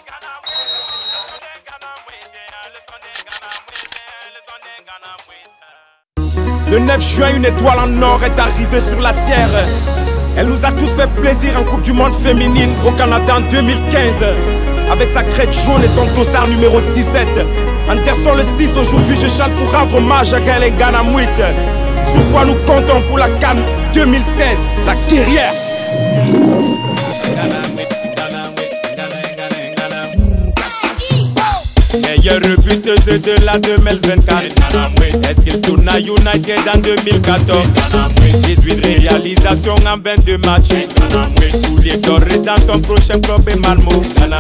Le 9 juin, une étoile en or est arrivée sur la terre. Elle nous a tous fait plaisir en Coupe du Monde féminine au Canada en 2015. Avec sa crête jaune et son dossard numéro 17. Anderson le 6, aujourd'hui je chante pour rendre hommage à Gaëlle Nganamouit. Sur quoi nous comptons pour la CAN 2016, la guerrière. Meilleure buteuse de la 2024. Est-ce qu'il tourne à United en 2014? 18 réalisations en 22 matchs. Souliers dorés dans ton prochain club et Malmo.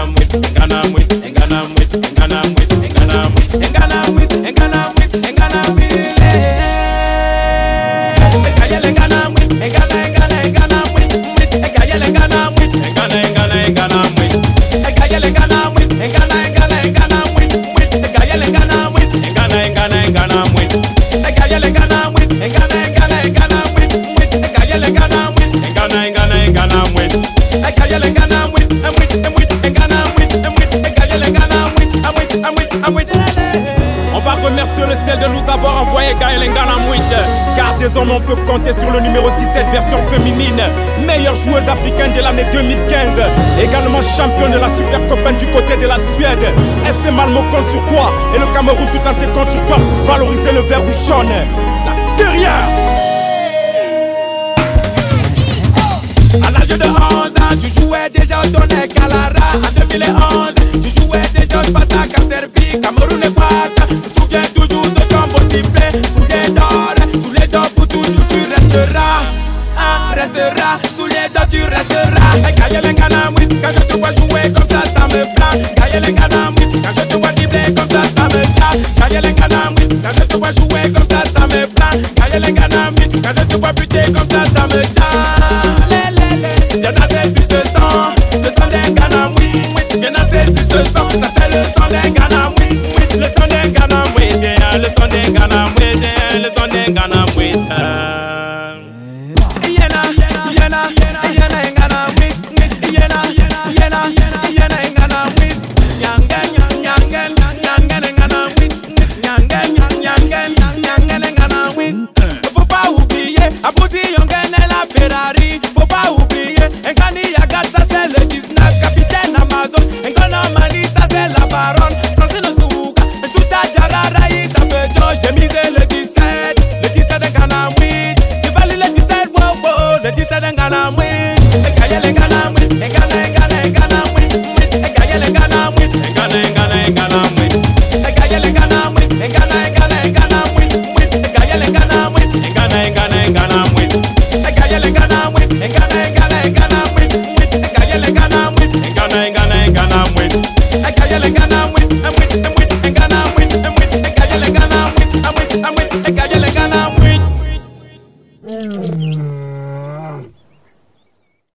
On va remercier le ciel de nous avoir envoyé Gaëlle Nganamouit, car désormais on peut compter sur le numéro 17 version féminine, meilleure joueuse africaine de l'année 2015, également championne de la Super Copa du côté de la Suède. FC Malmo compte sur toi et le Cameroun tout entier compte sur toi pour valoriser le verbe jaune, la guerrière. À l'âge de 11 ans, tu jouais déjà au Tonnerre Calara. En 2011, tu jouais déjà au Spartak à Serbie, Cameroun et Bata. Tu te souviens toujours de ton beau sifflet, souliers d'or, souliers d'or pour toujours tu resteras. Resteras, souliers d'or tu resteras. Gaëlle Nganamouit, quand je te vois jouer comme ça me plaît. Gaëlle Nganamouit, quand je te vois dribbler comme ça me chatte. Gaëlle Nganamouit, quand je te vois jouer comme ça me plaît. Gaëlle Nganamouit, quand je te vois buter comme ça me chatte. Bien assez sur ce sang, le sang d'un Nganamouit. Bien assez sur ce sang, ça c'est le sang d'un Nganamouit. Le sang d'un Nganamouit, le sang d'un Nganamouit, le sang d'un Nganamouit. Faut pas oublier, Abouti Yongen et la Ferrari. Faut pas oublier, Ngani Yagat, ça c'est le 19, capitaine Amazon. Ngonomani, ça c'est la baronne. Francine Souka, Chouta Jararaï, ça peut George. J'ai misé le 17 Nganamouit. Tu valides le 17, wow, le 17 Nganamouit. Gaëlle Nganamouit, Nganamouit. Gaëlle Nganamouit, Nganamouit. Gaëlle Nganamouit, Nganamouit. Gaëlle Nganamouit, Nganamouit. Gaëlle Nganamouit, Nganamouit. Gaëlle Nganamouit, Nganamouit.